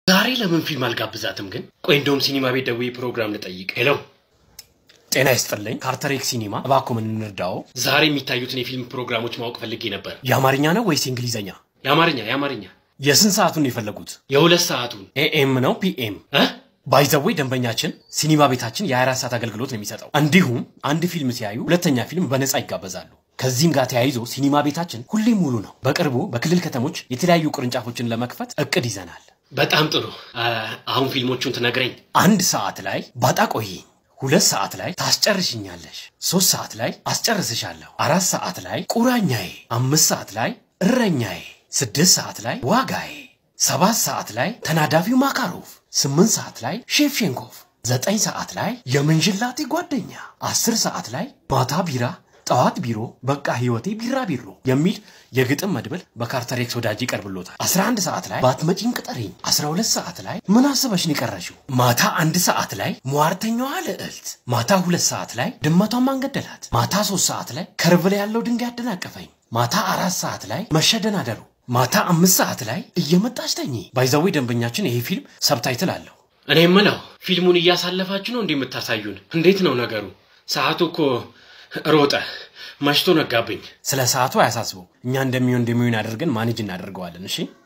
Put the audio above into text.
ዛሬ ለምን ፊልም አልጋብዛትም ግን? ቆይ እንደውም ሲኒማ ቤት ደውዬ ፕሮግራም ልጠይቅ። ሄሎ ጤና ይስጥልኝ። ካርተሬክ ሲኒማ እባክዎ ምን እንርዳው? ዛሬ የሚታዩትን የፊልም ፕሮግራሞች ማወቅ ፈልጌ ነበር። የአማርኛ ነው ወይስ እንግሊዘኛ? የአማርኛ። የስንት ሰዓቱን የፈለጉት? የ2 ሰዓቱን። ኤኤም ነው ፒኤም? ባይዘዌ ደንበኛችን ሲኒማ ቤታችን የ24 ሰዓት አገልግሎት ነው የሚሰጠው። እንዲሁም አንድ ፊልም ሲያዩ ሁለተኛ ፊልም በነፃ ይጋበዛሉ። ከዚህም ጋር ተያይዞ ሲኒማ ቤታችን ሁሌም ሙሉ ነው። በቅርቡ በክልል ከተሞች የተለያዩ ቅርንጫፎችን ለመክፈት እቅድ ይዘናል። በጣም ጥሩ። አሁን ፊልሞቹን ትነግረኝ። 1 ሰዓት ላይ ባጣ ቆይኝ፣ 2 ሰዓት ላይ ታስጨርሽኛለሽ፣ 3 ሰዓት ላይ አስጨርስሻለሁ፣ 4 ሰዓት ላይ ቁራኛዬ፣ 5 ሰዓት ላይ እረኛዬ፣ 6 ሰዓት ላይ ዋጋዬ፣ 7 ሰዓት ላይ ተናዳፊው ማካሮቭ፣ 8 ሰዓት ላይ ሼፍሼንኮቭ፣ 9 ሰዓት ላይ የምንጅላቴ ጓደኛ፣ 10 ሰዓት ላይ ማታ ቢራ ጠዋት ቢሮ በቃ ህይወቴ ቢራቢሮ የሚል የግጥም መድብል በካርተሬክስ ወዳጅ ይቀርብሎታል። 11 ሰዓት ላይ ባትመጪም ቅጠሪኝ፣ 12 ሰዓት ላይ ምን አስበሽ ነው የቀረሽው፣ ማታ 1 ሰዓት ላይ ሟርተኛዋ ልዕልት፣ ማታ 2 ሰዓት ላይ ድመቷን ማንገደላት፣ ማታ 3 ሰዓት ላይ ከርቭ ላይ ያለው ድንጋይ አደናቀፈኝ፣ ማታ 4 ሰዓት ላይ መሸደናደሩ፣ ማታ 5 ሰዓት ላይ እየመጣች ተኚ። ባይዘዌ ደንበኛችን ይሄ ፊልም ሰብታይትል አለው። እኔ ምነው ፊልሙን እያሳለፋችሁ ነው እንደምታሳዩን? እንዴት ነው ነገሩ? ሰዓቱ እኮ ሮጠ፣ መሽቶ ነጋብኝ። ስለ ሰዓቱ አያሳስበው፣ እኛ እንደሚሆን አድርገን ማኔጅ እናደርገዋለን። እሺ